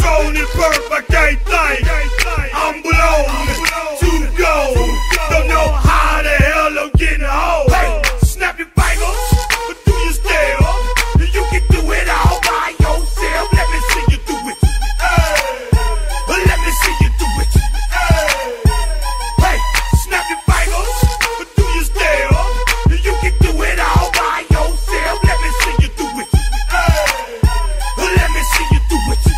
controlling perfect everything. I'm blown to go. Don't know how the hell I'm getting home. Hey, snap your fingers, but do you still? You can do it all by yourself. Let me see you do it. Hey, let me see you do it. Hey, snap your fingers, but do you still? You can do it all by yourself. Let me see you do it. Let me see you do it.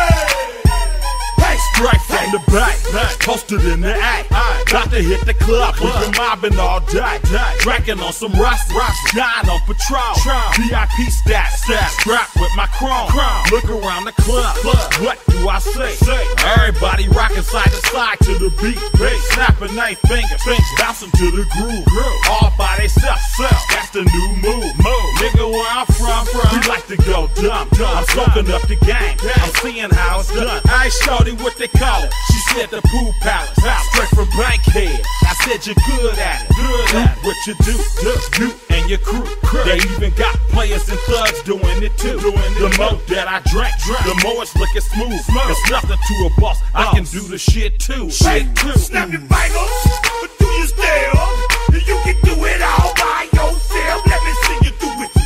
Hey, straight from the back, posted in the act. Got to hit the club, we've been mobbing all day. Drinking on some rust, dying on Patron. VIP status, strapped with my chrome. Look around the club, what do I say? Everybody rocking side to side to the beat. Snapping they fingers, bouncing to the groove. All by themselves, that's the new move. Nigga, where I'm from, we like to go dumb. I'm soaking up the game, I'm seeing how it's done. I ain't shorty what they call it. She said the pool palace, straight from Bankhead. I said you're good at it. Do what you do, you and your crew. They even got players and thugs doing it too. The more that I drink, the more it's looking smooth. It's nothing to a boss, I can do the shit too. snap your fingers, but do you still? You can do it all by yourself. Let me see you do it.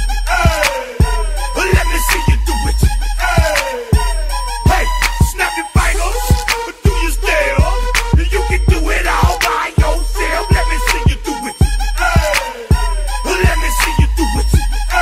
Let me see you do it. Hey, snap your fingers, but do you still? You can do it all by yourself. Let me see you do it. Let me see you do it.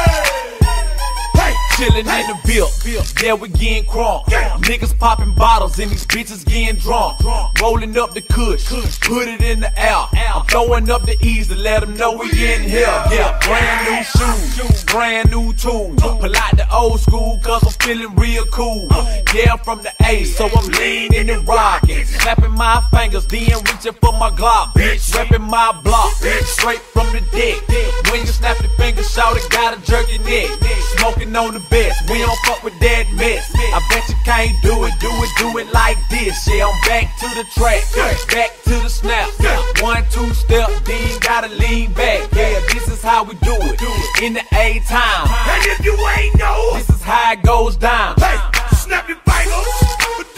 Hey, Chillin' in the Bill, yeah, we getting crunk. Niggas popping bottles and these bitches getting drunk. Rolling up the kush, put it in the air. I'm throwing up the E's to let them know we in here. Yeah, brand new shoes, brand new tools. Pull out the old school cause I'm feeling real cool. Yeah, I'm from the A, so I'm leaning and rocking. Snapping my fingers, then reaching for my Glock. Bitch, repping my block, straight from the deck. When you snap your fingers, shout it, gotta jerk your neck. Smoking on the best, we don't fuck with that mess. I bet you can't do it like this. Yeah, I'm back to the track, back to the snap. 1, 2 step, then gotta lean back. Yeah, this is how we do it in the A time. and if you ain't know, This is how it goes down. hey, snap your fingers, but